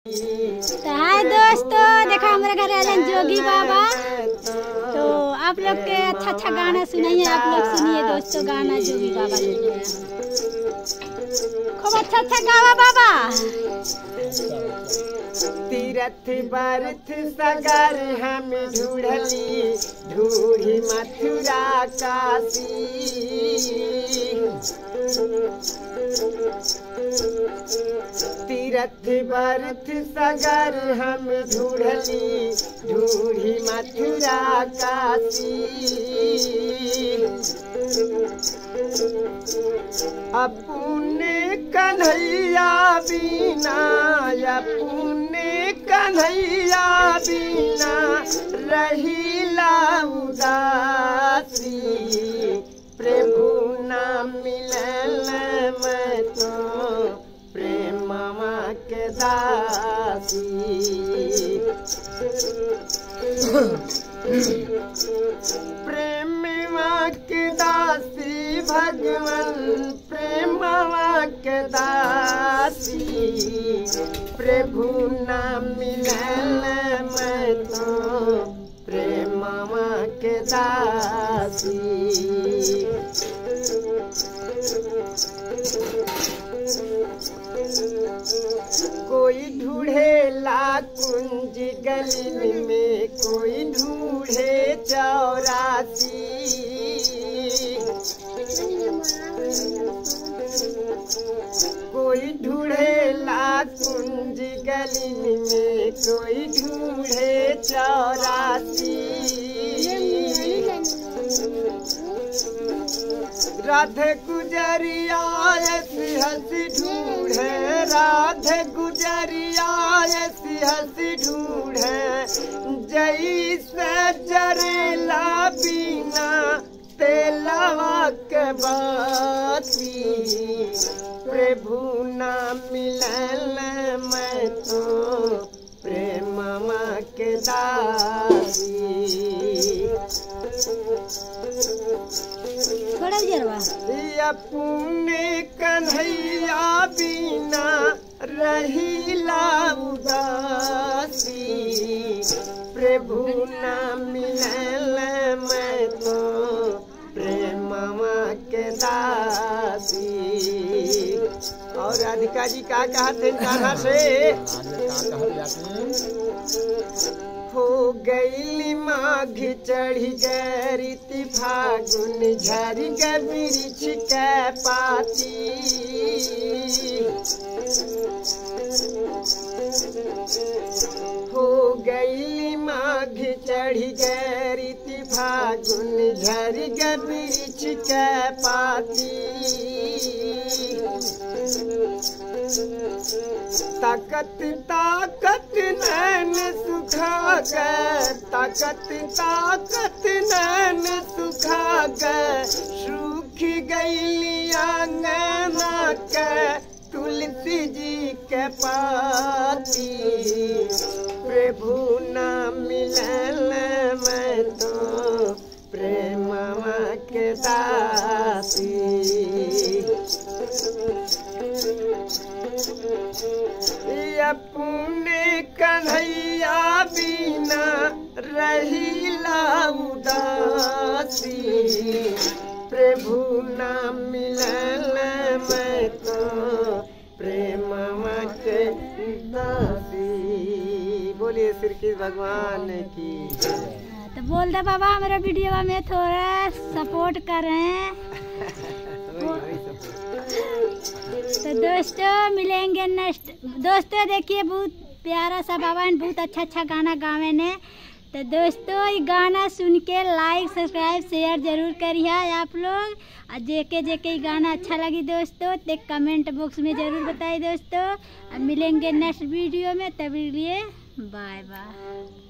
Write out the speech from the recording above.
तो हाय दोस्तों, देखो हमारे घर आए जोगी बाबा। तो आप लोग के अच्छा अच्छा गाना सुनाइए, आप लोग सुनिए दोस्तों गाना जोगी बाबा के लिए। खूब अच्छा अच्छा गावा बाबा। तीरथ बरथ सगर हम ढूढ़ली, ढूढ़ी मथुरा काशी। तीरथ बरथ सगर हम ढूढ़ली, ढूढ़ी मथुरा काशी। अपने कन्हैया बिना, अपने कन्हैया बिना रहिला उदासी। प्रभु ना मिलल मैं तो प्रेमवा के दासी। प्रेमवा के दासी भगवान, प्रेमवा के दासी। प्रभु ना मिलल मैं तो प्रेमवा के दासी। कोई ढूढ़ेला कुंज गली में, कोई ढूढ़े चौरासी। कोई ढूढ़ेला कुंज गली में, कोई ढूढ़े चौरासी। राधे गुजरिया ऐसी हंसी ढूढ़े, राधे गुजरिया ऐसी हंसी ढूढ़े। जैसे जरेला बिना तेलवा के बाती। प्रभु ना मिलल मैं तो प्रेमवा के दासी। अपने कन्हैया बिना रहिला उदासी। प्रभु ना मिलल मैं तो प्रेमवा के दासी। और राधिका जी का कहते गाना से हो गई माघ चढ़ी गई फागुन, झरी वृक्ष के पाती। हो गई माघ चढ़ी गई फागुन, झरी वृक्ष के पाती। ताकत ताकत नैन सुखा गए, ताकत ताकत नैन सुखा गए। सूख गई अंगना के तुलसी जी के पाती। प्रभु ना मिलल मैं तो प्रेमवा के दासी। अपने कन्हैया बिना रहिला उदासी। प्रभु ना मिलल मैं तो प्रेमवा के दासी। बोलिए श्री कृष्ण भगवान की। तो बोल दे बाबा हमारे वीडियो में थोड़ा सपोर्ट करें। तो दोस्तों मिलेंगे नेक्स्ट। दोस्तों देखिए बहुत प्यारा सा बाबा ने बहुत अच्छा अच्छा गाना गावे ने। तो दोस्तों ये गाना सुन के लाइक सब्सक्राइब शेयर जरूर करिए आप लोग। और जेके गाना अच्छा लगी दोस्तों तो कमेंट बॉक्स में जरूर बताइए दोस्तों। अब मिलेंगे नेक्स्ट वीडियो में, तभी लिए बाय बाय।